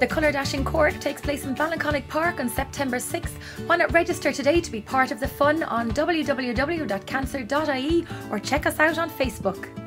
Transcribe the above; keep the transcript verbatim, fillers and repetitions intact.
The Colour Dash in Cork takes place in Ballincollig Park on September sixth. Why not register today to be part of the fun on w w w dot cancer dot i e or check us out on Facebook.